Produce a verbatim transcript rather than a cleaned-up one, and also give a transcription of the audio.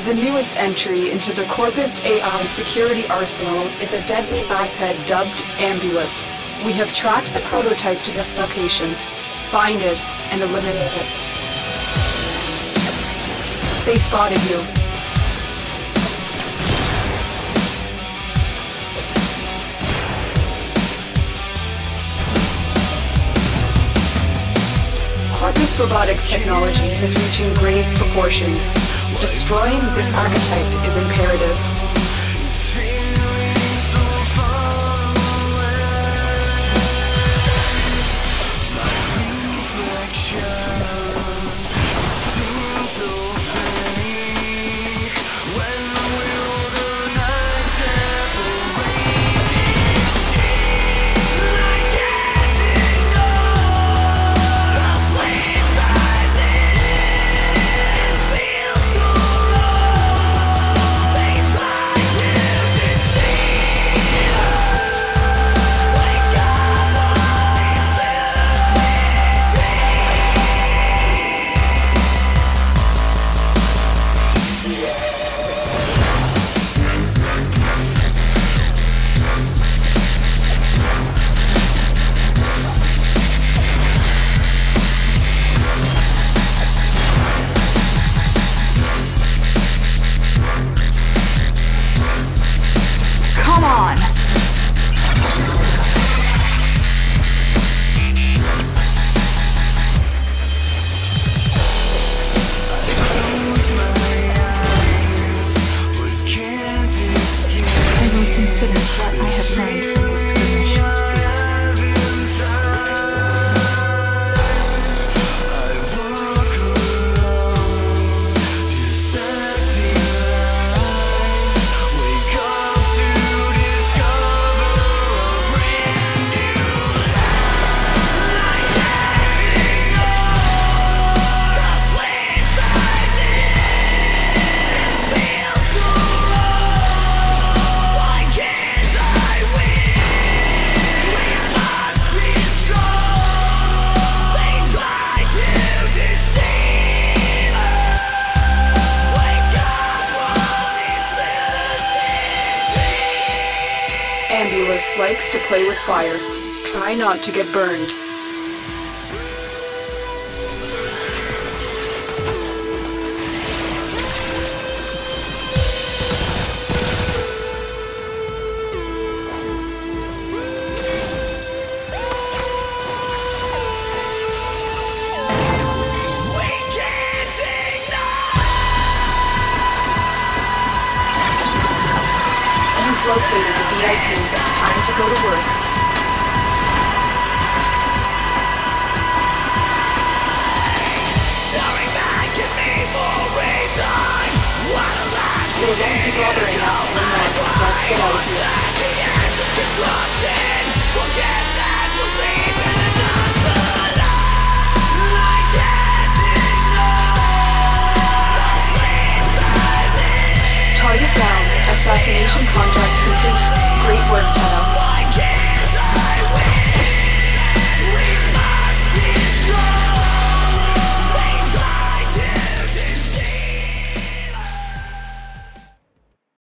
The newest entry into the Corpus A I security arsenal is a deadly biped dubbed Ambulus. We have tracked the prototype to this location. Find it and eliminate it. They spotted you. Corpus Robotics technology is reaching grave proportions. Destroying this archetype is imperative. Ambulus likes to play with fire. Try not to get burned. Located the V I Ps. Time to go to work. They won't be bothering us anymore. Let's get out of here.